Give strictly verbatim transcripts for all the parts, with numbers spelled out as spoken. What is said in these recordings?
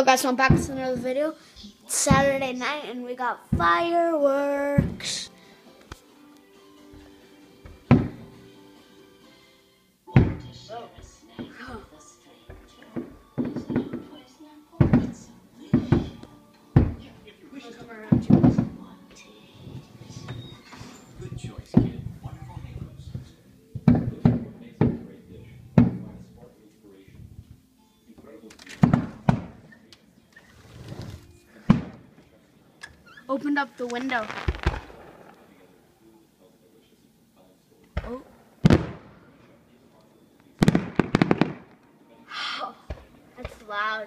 guys, so I'm back with another video. It's Saturday night and we got fireworks. Opened up the window. Oh. Oh, that's loud.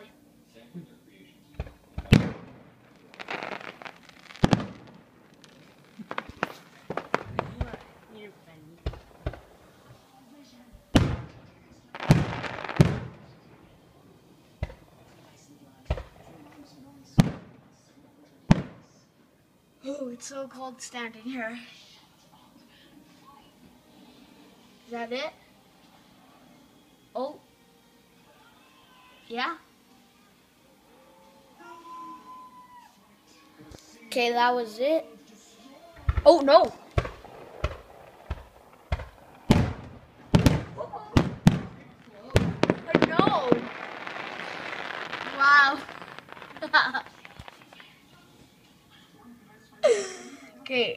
Oh, it's so cold standing here. Is that it? Oh. Yeah? Okay, that was it. Oh, no. Oh, no. Wow. Okay.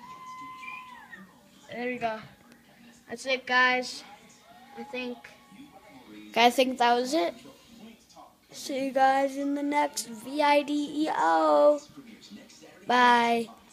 There we go. That's it, guys. I think. I think that was it. See you guys in the next V I D E O. Bye.